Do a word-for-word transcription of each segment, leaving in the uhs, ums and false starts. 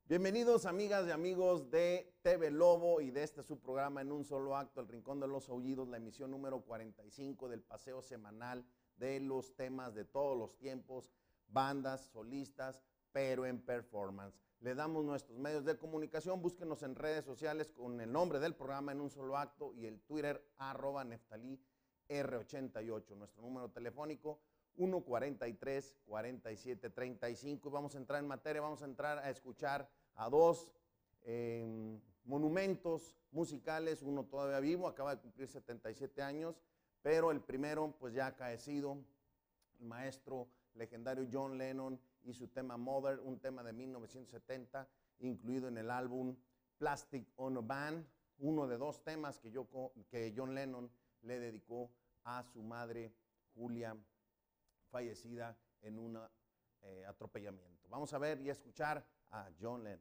Bienvenidos amigas y amigos de T V Lobo y de este su programa En un Solo Acto, El Rincón de los Aullidos, la emisión número cuarenta y cinco del paseo semanal de los temas de todos los tiempos, bandas, solistas, pero en performance. Le damos nuestros medios de comunicación, búsquenos en redes sociales con el nombre del programa En un Solo Acto y el Twitter arroba Neftalí R ochenta y ocho, nuestro número telefónico uno cuarenta y tres, cuarenta y siete, treinta y cinco. Vamos a entrar en materia, vamos a entrar a escuchar a dos eh, monumentos musicales, uno todavía vivo, acaba de cumplir setenta y siete años, pero el primero pues ya acaecido, el maestro legendario John Lennon y su tema Mother, un tema de mil novecientos setenta, incluido en el álbum Plastic Ono Band, uno de dos temas que, yo, que John Lennon le dedicó a su madre Julia, fallecida en un eh, atropellamiento. Vamos a ver y a escuchar a John Lennon.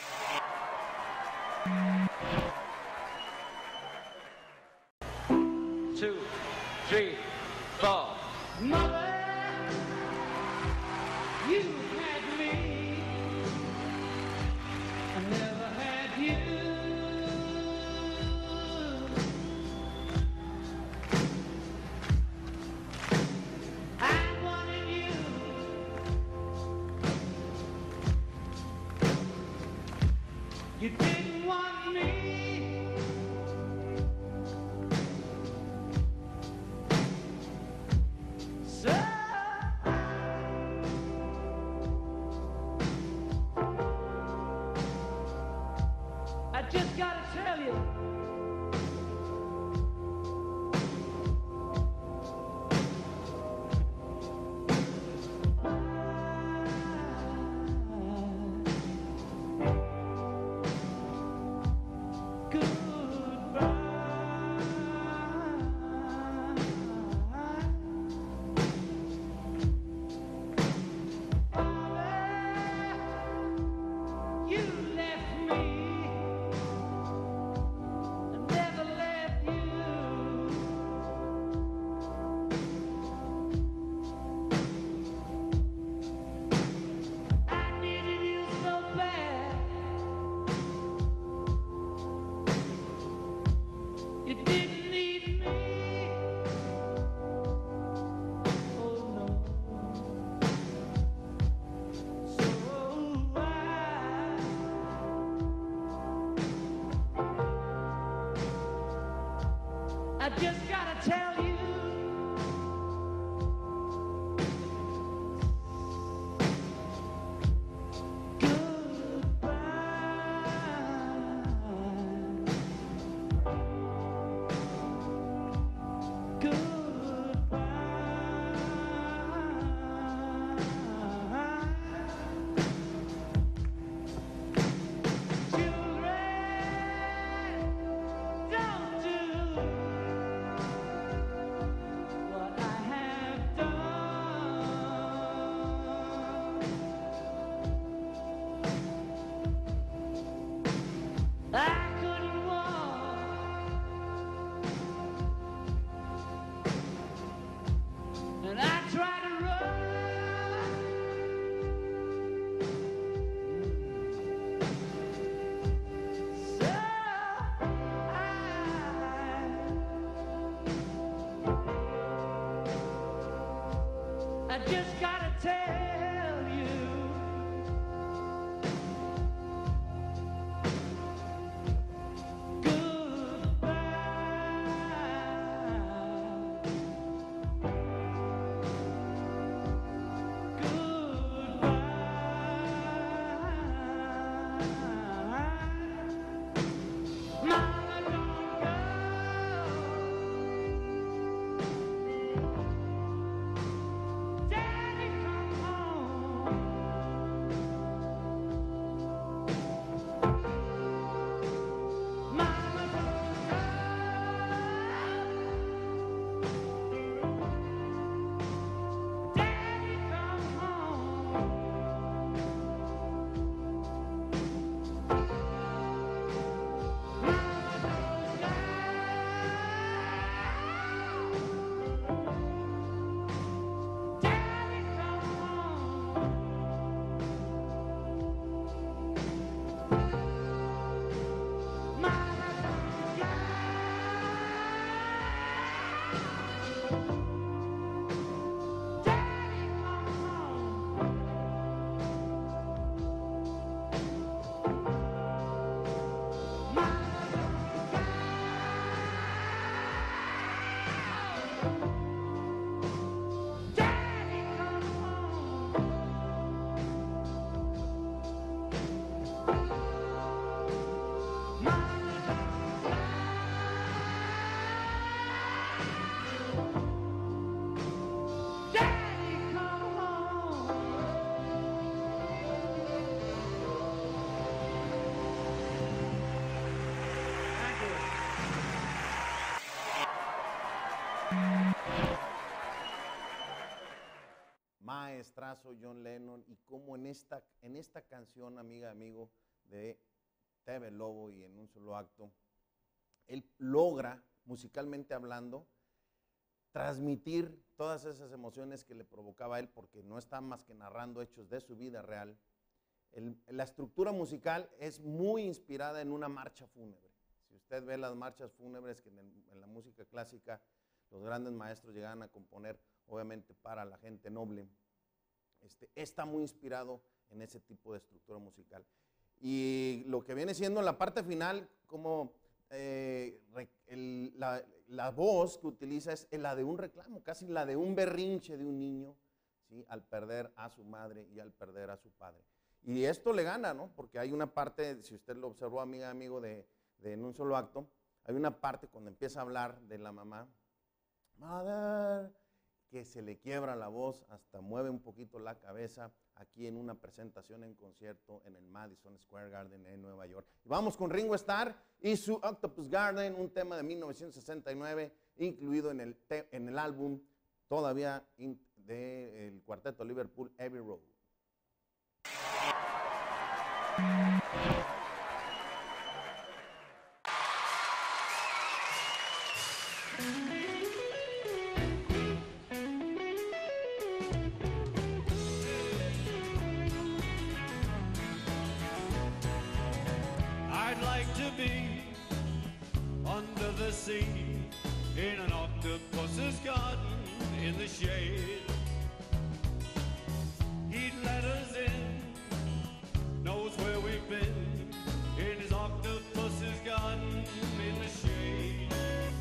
Two, three, four. Mother, you had me, I never had you. I wanted you, you didn't want me. So I just gotta tell you, children, don't do madrazo John Lennon y cómo en esta, en esta canción, amiga, amigo, de Teve Lobo y en un solo acto, él logra, musicalmente hablando, transmitir todas esas emociones que le provocaba a él, porque no está más que narrando hechos de su vida real. El, la estructura musical es muy inspirada en una marcha fúnebre. Si usted ve las marchas fúnebres que en, el, en la música clásica los grandes maestros llegaban a componer, obviamente para la gente noble, este, está muy inspirado en ese tipo de estructura musical. Y lo que viene siendo la parte final, como eh, el, la, la voz que utiliza es la de un reclamo, casi la de un berrinche de un niño, ¿sí? Al perder a su madre y al perder a su padre. Y esto le gana, ¿no? Porque hay una parte, si usted lo observó, amiga, amigo, de, de en un solo acto, hay una parte cuando empieza a hablar de la mamá, Mother, que se le quiebra la voz, hasta mueve un poquito la cabeza, aquí en una presentación en concierto en el Madison Square Garden en Nueva York. Y vamos con Ringo Starr y su Octopus Garden, un tema de mil novecientos sesenta y nueve, incluido en el, te, en el álbum todavía del de cuarteto Liverpool, Abbey Road. I'd like to be under the sea in an octopus's garden in the shade. He'd let us in, knows where we've been, in his octopus's garden in the shade.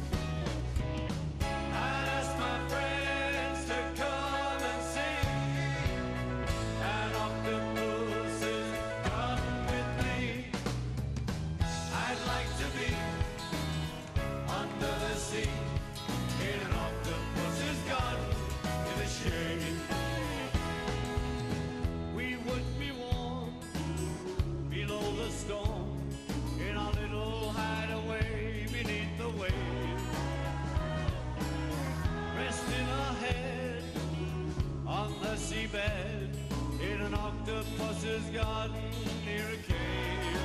I'd ask my friends to come and see an octopus's garden with me. I'd like to be under the sea in an octopus's garden in the shade. We would be warm below the storm in our little hideaway beneath the waves, resting our head on the seabed in an octopus's garden near a cave.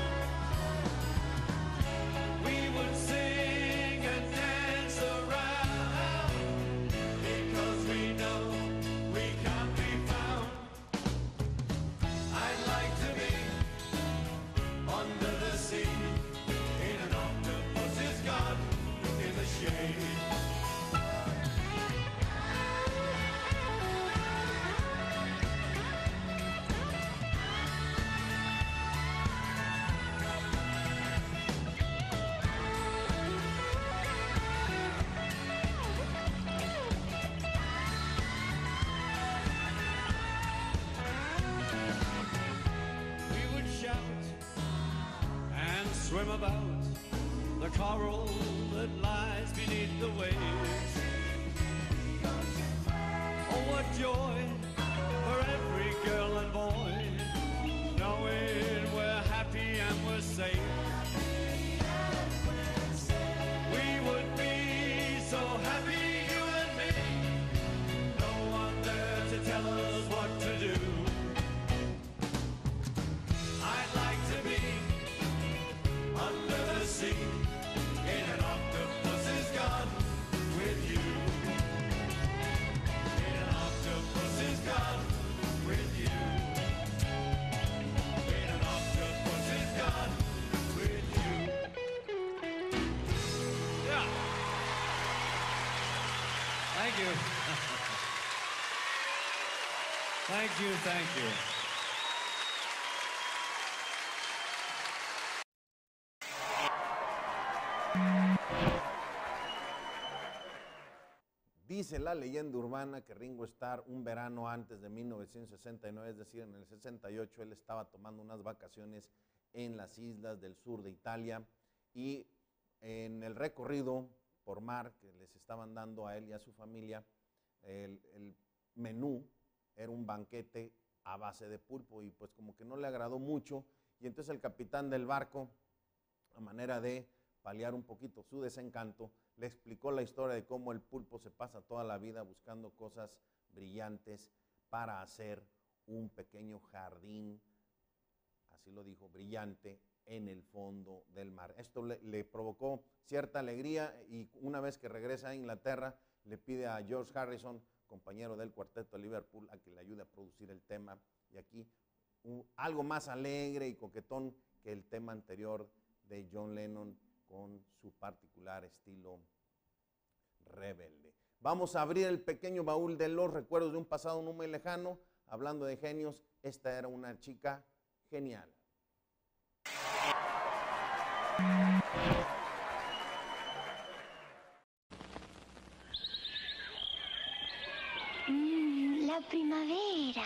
We would sing and dance around because we know we can't be found. I'd like to be under the sea in an octopus's garden in the shade. We would shout and swim about the coral that lies beneath the waves. Oh, what joy for every girl and boy, knowing we're happy and we're safe. We would be so happy, you and me, no one there to tell us what to do. I'd like to be under the sea in an octopus's garden with you. In an octopus's garden with you. In an octopus's garden with you. Yeah. Thank you. Thank you, thank you. Dice la leyenda urbana que Ringo Starr, un verano antes de mil novecientos sesenta y nueve, es decir, en el sesenta y ocho, él estaba tomando unas vacaciones en las islas del sur de Italia y en el recorrido por mar que les estaban dando a él y a su familia, el, el menú era un banquete a base de pulpo y pues como que no le agradó mucho y entonces el capitán del barco, a manera de paliar un poquito su desencanto, le explicó la historia de cómo el pulpo se pasa toda la vida buscando cosas brillantes para hacer un pequeño jardín, así lo dijo, brillante, en el fondo del mar. Esto le, le provocó cierta alegría y una vez que regresa a Inglaterra, le pide a George Harrison, compañero del Cuarteto de Liverpool, a que le ayude a producir el tema. Y aquí un, algo más alegre y coquetón que el tema anterior de John Lennon con su particular estilo rebelde. Vamos a abrir el pequeño baúl de los recuerdos de un pasado no muy lejano. Hablando de genios, esta era una chica genial. Mm, la primavera.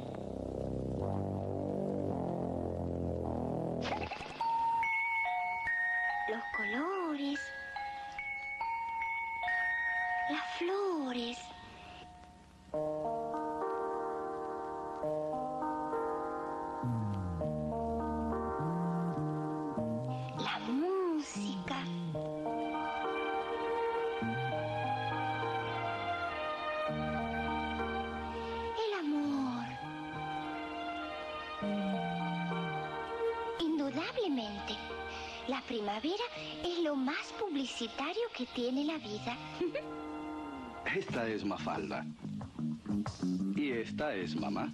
Los colores. Las flores. La música. El amor. Indudablemente, la primavera es lo más publicitario que tiene la vida. Esta es Mafalda. Y esta es mamá.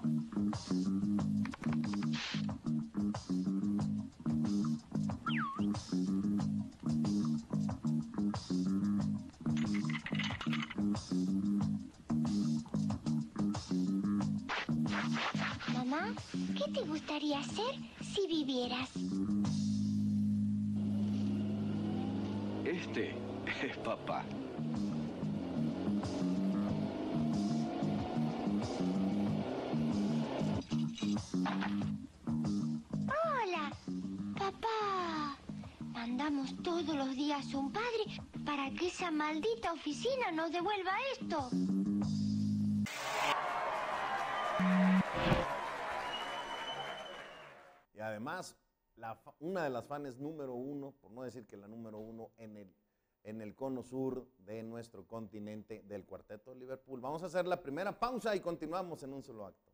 Mamá, ¿qué te gustaría hacer si vivieras? Este es papá. Hola, papá. Mandamos todos los días un padre para que esa maldita oficina nos devuelva esto. Y además, la, una de las fans número uno, por no decir que la número uno en el, en el cono sur de nuestro continente del Cuarteto de Liverpool. Vamos a hacer la primera pausa y continuamos en un solo acto.